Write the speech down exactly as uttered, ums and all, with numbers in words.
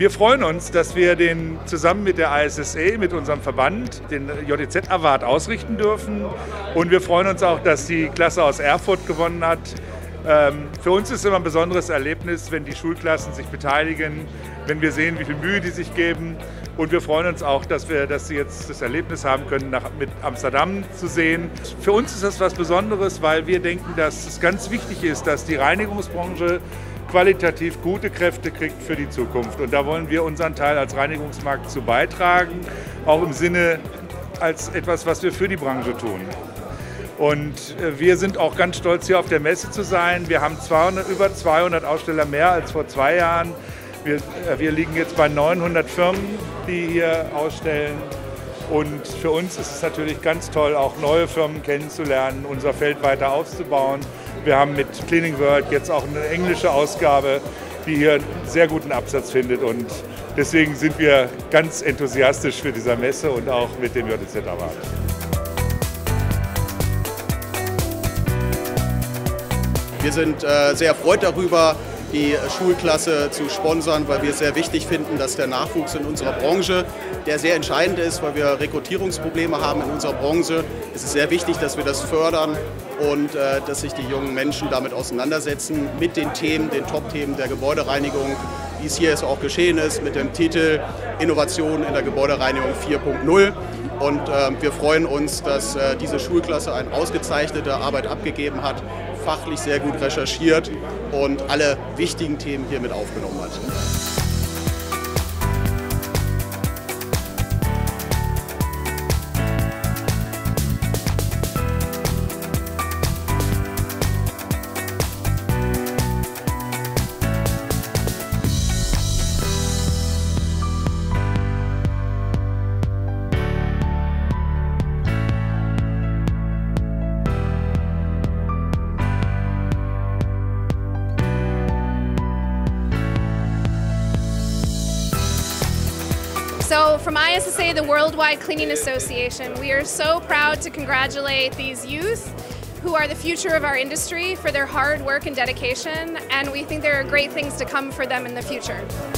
Wir freuen uns, dass wir den zusammen mit der A S S E, mit unserem Verband, den J E Z Award ausrichten dürfen. Und wir freuen uns auch, dass die Klasse aus Erfurt gewonnen hat. Ähm, für uns ist es immer ein besonderes Erlebnis, wenn die Schulklassen sich beteiligen, wenn wir sehen, wie viel Mühe die sich geben. Und wir freuen uns auch, dass wir dass sie jetzt das Erlebnis haben können, nach, mit Amsterdam zu sehen. Für uns ist das was Besonderes, weil wir denken, dass es ganz wichtig ist, dass die Reinigungsbranche qualitativ gute Kräfte kriegt für die Zukunft. Und da wollen wir unseren Teil als Reinigungsmarkt zu beitragen, auch im Sinne als etwas, was wir für die Branche tun. Und wir sind auch ganz stolz, hier auf der Messe zu sein. Wir haben zweihundert, über zweihundert Aussteller mehr als vor zwei Jahren. Wir, wir liegen jetzt bei neunhundert Firmen, die hier ausstellen. Und für uns ist es natürlich ganz toll, auch neue Firmen kennenzulernen, unser Feld weiter aufzubauen. Wir haben mit Cleaning World jetzt auch eine englische Ausgabe, die hier einen sehr guten Absatz findet. Und deswegen sind wir ganz enthusiastisch für diese Messe und auch mit dem J E Z Award. Wir sind äh, sehr erfreut darüber, die Schulklasse zu sponsern, weil wir es sehr wichtig finden, dass der Nachwuchs in unserer Branche, der sehr entscheidend ist, weil wir Rekrutierungsprobleme haben in unserer Branche, es ist sehr wichtig, dass wir das fördern und äh, dass sich die jungen Menschen damit auseinandersetzen, mit den Themen, den Top-Themen der Gebäudereinigung, wie es hier jetzt auch geschehen ist, mit dem Titel Innovation in der Gebäudereinigung vier Punkt null. Und äh, wir freuen uns, dass äh, diese Schulklasse eine ausgezeichnete Arbeit abgegeben hat, fachlich sehr gut recherchiert und alle wichtigen Themen hier mit aufgenommen hat. So from I S S A, the Worldwide Cleaning Association, we are so proud to congratulate these youth who are the future of our industry for their hard work and dedication, and we think there are great things to come for them in the future.